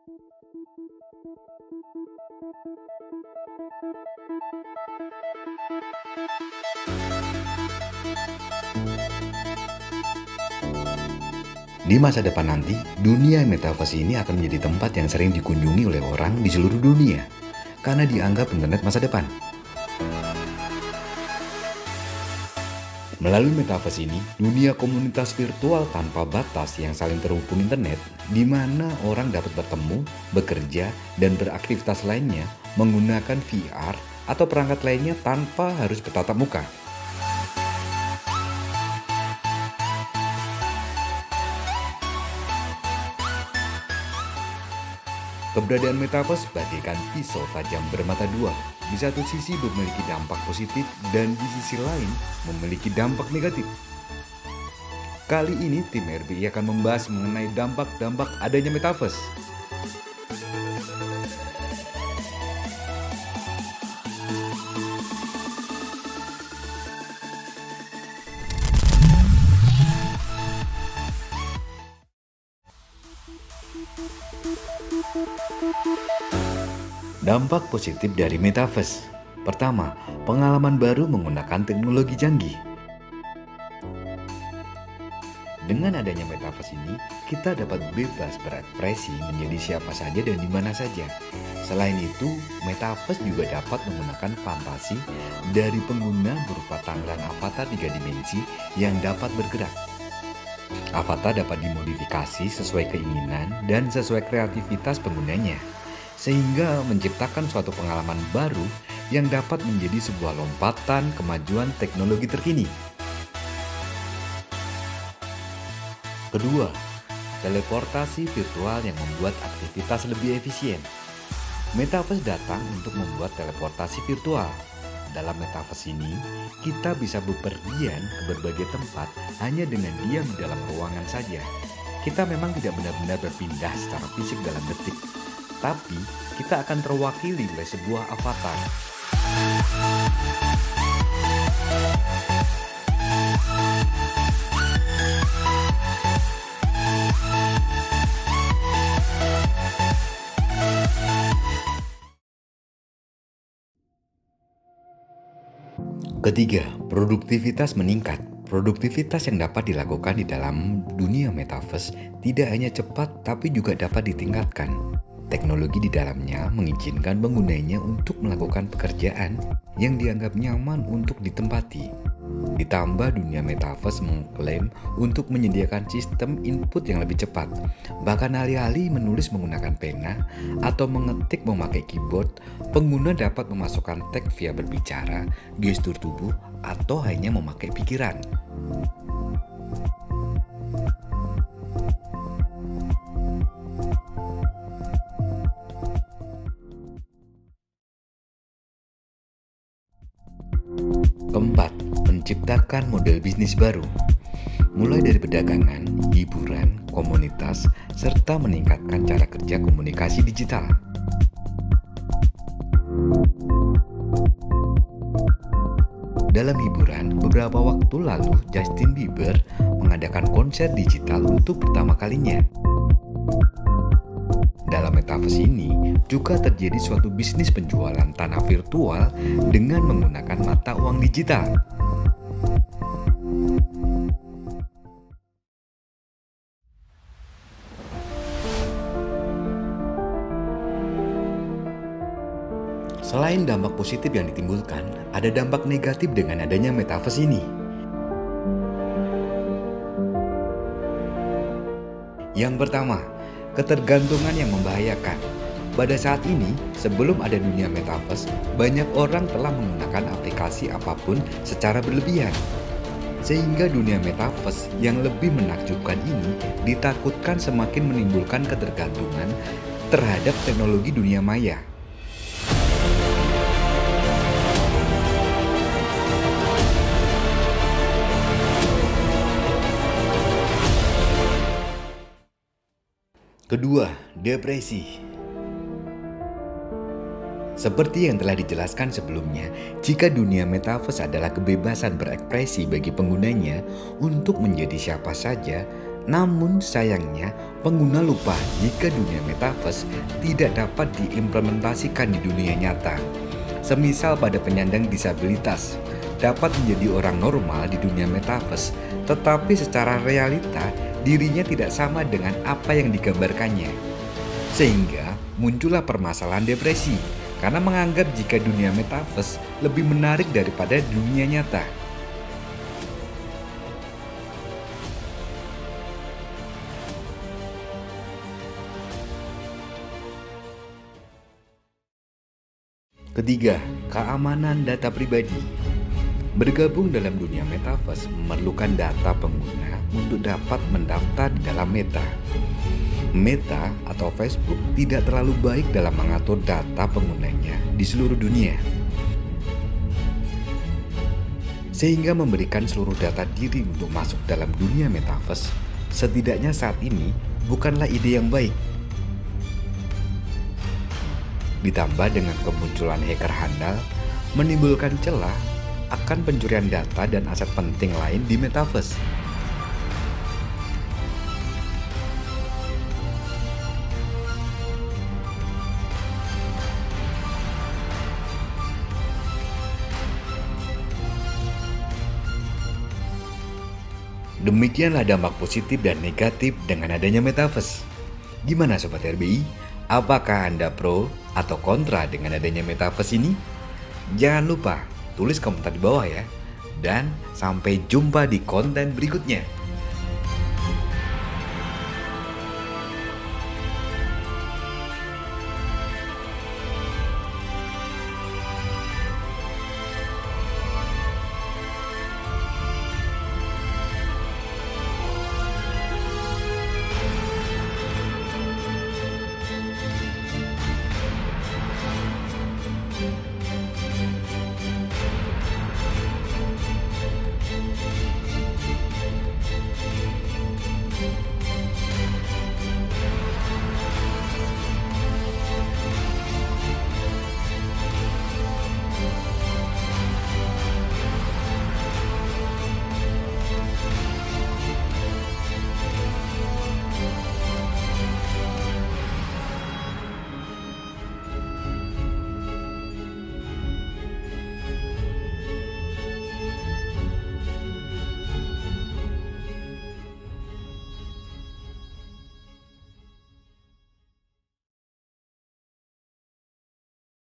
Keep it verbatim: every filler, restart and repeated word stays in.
Di masa depan nanti, dunia metaverse ini akan menjadi tempat yang sering dikunjungi oleh orang di seluruh dunia karena dianggap internet masa depan. Melalui metaverse ini, dunia komunitas virtual tanpa batas yang saling terhubung internet, di mana orang dapat bertemu, bekerja, dan beraktivitas lainnya menggunakan V R atau perangkat lainnya tanpa harus bertatap muka. Keberadaan metaverse bagaikan pisau tajam bermata dua. Di satu sisi memiliki dampak positif dan di sisi lain memiliki dampak negatif. Kali ini tim R B I akan membahas mengenai dampak-dampak adanya metaverse. Dampak positif dari metaverse. Pertama, pengalaman baru menggunakan teknologi canggih. Dengan adanya metaverse ini, kita dapat bebas berekspresi menjadi siapa saja dan di mana saja. Selain itu, metaverse juga dapat menggunakan fantasi dari pengguna berupa tampilan avatar tiga dimensi yang dapat bergerak. Avatar dapat dimodifikasi sesuai keinginan dan sesuai kreativitas penggunanya, sehingga menciptakan suatu pengalaman baru yang dapat menjadi sebuah lompatan kemajuan teknologi terkini. Kedua, teleportasi virtual yang membuat aktivitas lebih efisien. Metaverse datang untuk membuat teleportasi virtual. Dalam metaverse ini, kita bisa bepergian ke berbagai tempat hanya dengan diam di dalam ruangan saja. Kita memang tidak benar-benar berpindah secara fisik dalam detik, tapi kita akan terwakili oleh sebuah avatar. Ketiga, produktivitas meningkat. Produktivitas yang dapat dilakukan di dalam dunia metaverse tidak hanya cepat tapi juga dapat ditingkatkan. Teknologi di dalamnya mengizinkan penggunanya untuk melakukan pekerjaan yang dianggap nyaman untuk ditempati. Ditambah dunia metaverse mengklaim untuk menyediakan sistem input yang lebih cepat. Bahkan alih-alih menulis menggunakan pena atau mengetik memakai keyboard, pengguna dapat memasukkan teks via berbicara, gestur tubuh, atau hanya memakai pikiran. Keempat, menciptakan model bisnis baru. Mulai dari perdagangan, hiburan, komunitas, serta meningkatkan cara kerja komunikasi digital. Dalam hiburan, beberapa waktu lalu Justin Bieber mengadakan konser digital untuk pertama kalinya. Dalam metaverse ini juga terjadi suatu bisnis penjualan tanah virtual dengan menggunakan mata uang digital. Selain dampak positif yang ditimbulkan, ada dampak negatif dengan adanya metaverse ini. Yang pertama, ketergantungan yang membahayakan. Pada saat ini, sebelum ada dunia metaverse, banyak orang telah menggunakan aplikasi apapun secara berlebihan. Sehingga dunia metaverse yang lebih menakjubkan ini ditakutkan semakin menimbulkan ketergantungan terhadap teknologi dunia maya. Kedua, depresi. Seperti yang telah dijelaskan sebelumnya, jika dunia metaverse adalah kebebasan berekspresi bagi penggunanya untuk menjadi siapa saja, Namun sayangnya, pengguna lupa jika dunia metaverse tidak dapat diimplementasikan di dunia nyata. Semisal pada penyandang disabilitas dapat menjadi orang normal di dunia metaverse, tetapi secara realita dirinya tidak sama dengan apa yang digambarkannya. Sehingga muncullah permasalahan depresi karena menganggap jika dunia metaverse lebih menarik daripada dunia nyata. Ketiga, keamanan data pribadi. Bergabung dalam dunia metaverse memerlukan data pengguna untuk dapat mendaftar di dalam Meta. Meta atau Facebook tidak terlalu baik dalam mengatur data penggunanya di seluruh dunia, sehingga memberikan seluruh data diri untuk masuk dalam dunia metaverse setidaknya saat ini bukanlah ide yang baik. Ditambah dengan kemunculan hacker handal, menimbulkan celah akan pencurian data dan aset penting lain di metaverse. Demikianlah dampak positif dan negatif dengan adanya metaverse. Gimana Sobat R B I? Apakah Anda pro atau kontra dengan adanya metaverse ini? Jangan lupa tulis komentar di bawah ya. Dan sampai jumpa di konten berikutnya.